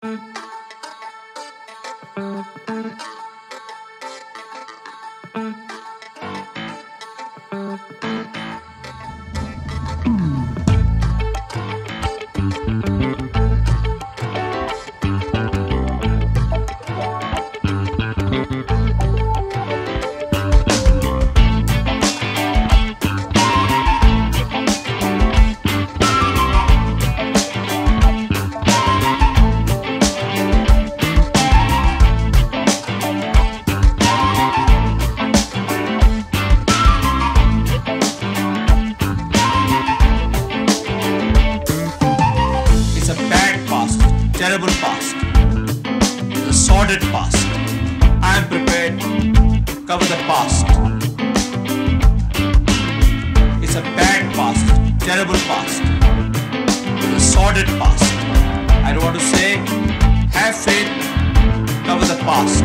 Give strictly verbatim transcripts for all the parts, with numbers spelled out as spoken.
Terrible past, the sordid past. I am prepared to cover the past. It's a bad past, terrible past, the sordid past. I don't want to say, have faith, cover the past.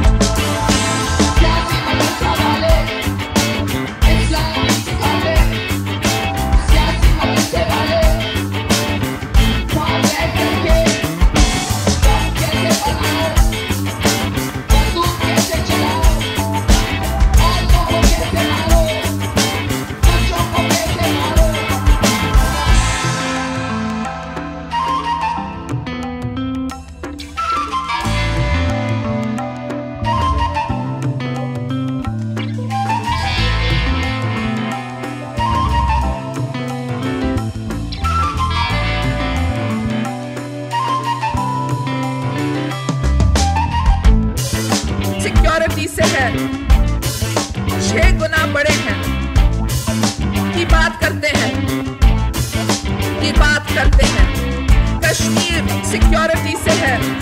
से है छह गुना बड़े हैं की बात करते हैं की बात करते हैं कश्मीर सिक्योरिटी से है